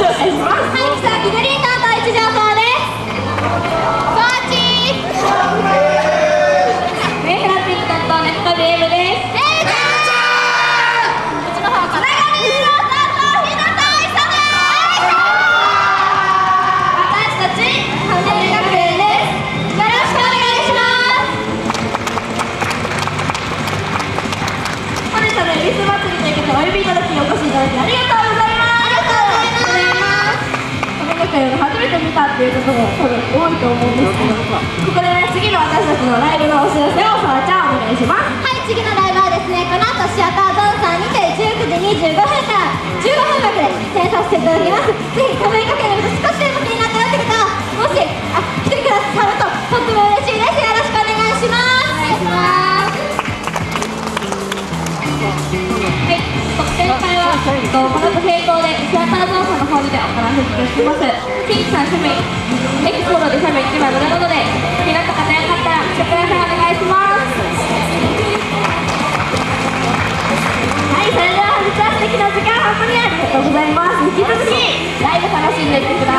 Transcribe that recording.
紹介します。はい、草木グリーン担当一条そうです。コーチメイフラピン担当ネクトビエムです。うちの方からお呼びいただきお越しいただきありがとうございます。この回を初めて見たっていう方が多分多いと思うんですけど、ここでね、次の私たちのライブのお知らせをさわちゃんお願いします。はい、次のライブはですね、この後シアターゾンさんにて19時25分から15分枠で出演させていただきます。ぜひ神楽を見ると少しでも気になったよって方はもし来てくださるととっても嬉しいです。よろしくお願いします。お願いします。はい、特典会はこの後並行でシアターゾーンさんの方にて行わせていただきます。キンキさん趣味エキスポロで写メ1枚無駄なので、気になった方よかったら来てください。お願いします。はい、それでは本日は素敵な時間本当にありがとうございます。引き続きライブ楽しんでいってください。